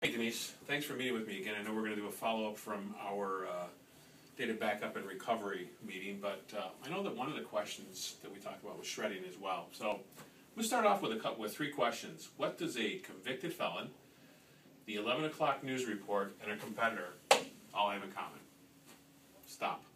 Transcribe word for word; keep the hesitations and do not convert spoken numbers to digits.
Hey Denise, thanks for meeting with me again. I know we're going to do a follow-up from our uh, data backup and recovery meeting, but uh, I know that one of the questions that we talked about was shredding as well. So we'll start off with a couple, with three questions. What does a convicted felon, the eleven o'clock news report, and a competitor all have in common? Stop.